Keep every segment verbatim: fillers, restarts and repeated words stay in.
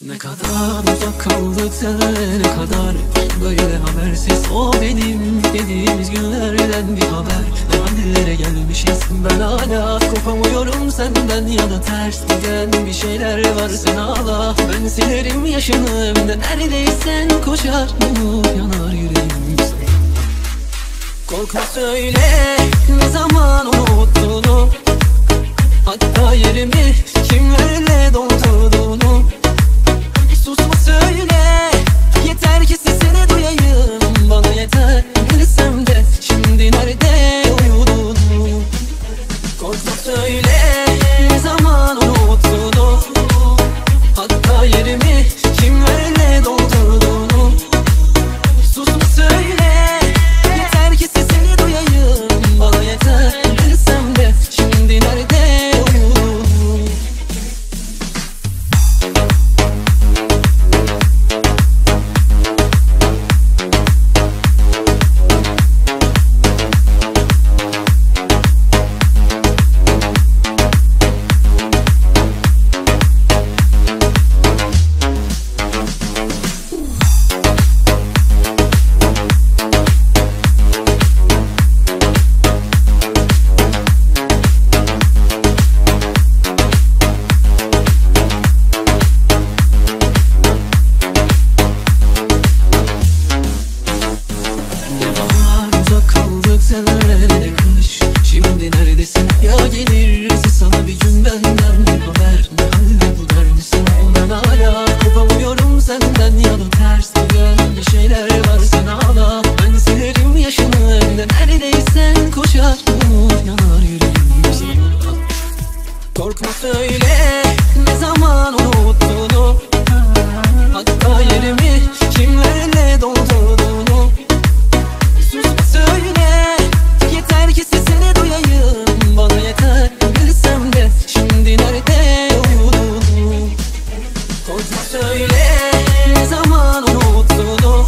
Ne kadar uzak kaldık senle, ne kadar böyle habersiz. O benim dediğimiz günlerden bir haber. Ne hallere gelmişiz, ben hala kopamıyorum senden. Ya da ters giden bir şeyler var, sen ağla, ben silerim yaşını. De neredeysen koşar umut, yanar yüreğim sana. Korkma söyle, ne zaman unuttuğunu, hatta yerimi kimlerle doldurduğunu. Susma söyle, yeter ki sesini duyayım. Bana yeter, bilsem de şimdi nerede uyuduğunu. Korkma söyle, ne zaman unuttuğunu, hatta yerimi kimlerle doldurduğunu. Susma söyle, yeter ki sesini duyayım. Bana yeter, bilsem de şimdi nerede uyuduğunu. Senelerde kış, şimdi neredesin? Ya gelirse sana bir gün benden bir haber. Ne halde bu derdisin? Ben hala kopamıyorum senden. Ya da ters giden bir şeyler var, sen ağla, ben silerim yaşını. De neredeysen koşar umut, yanar yüreğim sana. Korkma söyle, ne zaman unuttuğunu, hatta yerimi kimlerle doldurduğunu. Susma söyle, yeter ki sesini duyayım. Bana yeter, bilsem de şimdi nerede uyuduğunu. Korkma söyle, ne zaman unuttuğunu,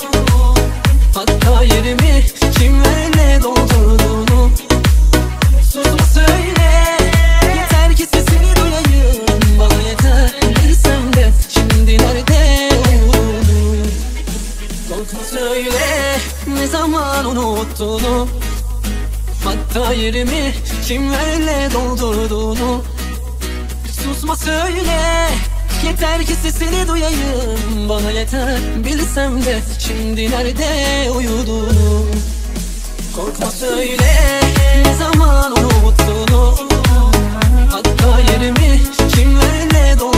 hatta yerimi kimlerle doldurduğunu. Susma söyle, yeter ki sesini duyayım. Bana yeter, bilsem de şimdi nerede uyuduğunu. Korkma söyle, ne zaman unuttuğunu, hatta yerimi kimlerle doldurduğunu. Susma söyle, yeter ki sesini duyayım. Bana yeter, bilsem de şimdi nerede uyuduğunu. Korkma söyle, ne zaman unuttuğunu, hatta yerimi kimlerle doldurduğunu.